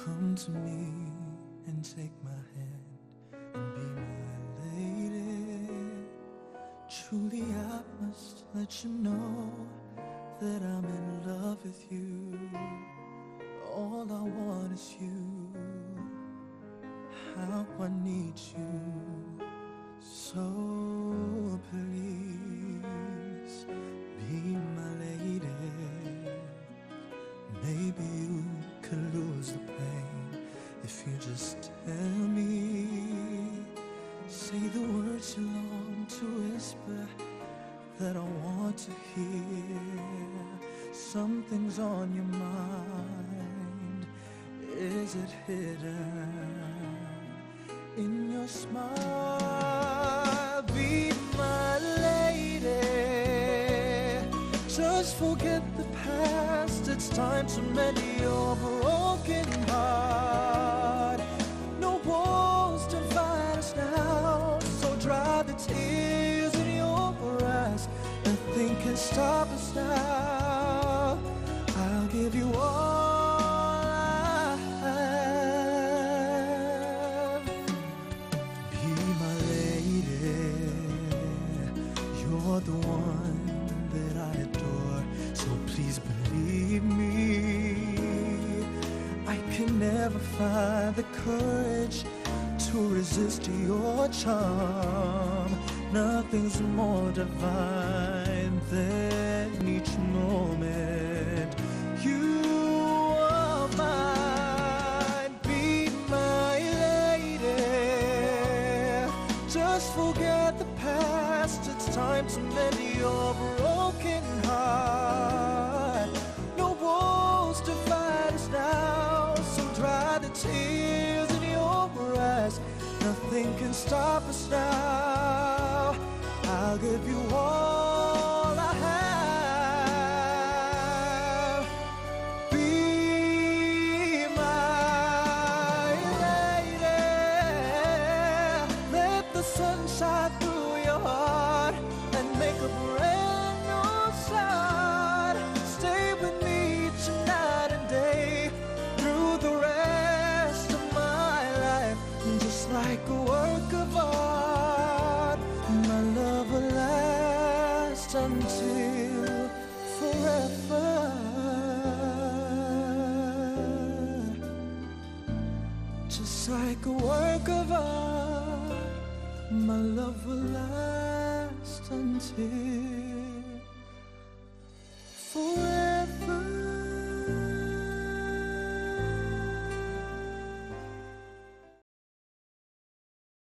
Come to me and take my hand and be my lady. Truly I must let you know that I'm in love with you. All I want is you. How I need you. So please be my lady. Maybe you could lose the pain if you just tell me. Say the words you long to whisper that I want to hear. Something's on your mind. Is it hidden in your smile? Be my lady. Just forget the past. It's time to mend your broken heart. No walls divide us now, so dry the tears in your eyes. Nothing can stop us now. I'll give you all I have. Be my lady. You're the one that I adore, so please believe me. I can never find the courage to resist your charm. Nothing's more divine than each moment you are mine. Be my lady. Just forget the past. It's time to mend your broken heart. No walls divide us now, so dry the tears in your eyes. Nothing can stop us now. I'll give you all I have. Be my lady. Let the sun shine through your heart and make a brand new start. Stay with me each night and day through the rest of my life. Just like a work of art, my love will last until forever. Just like a work of art, my love will last until forever.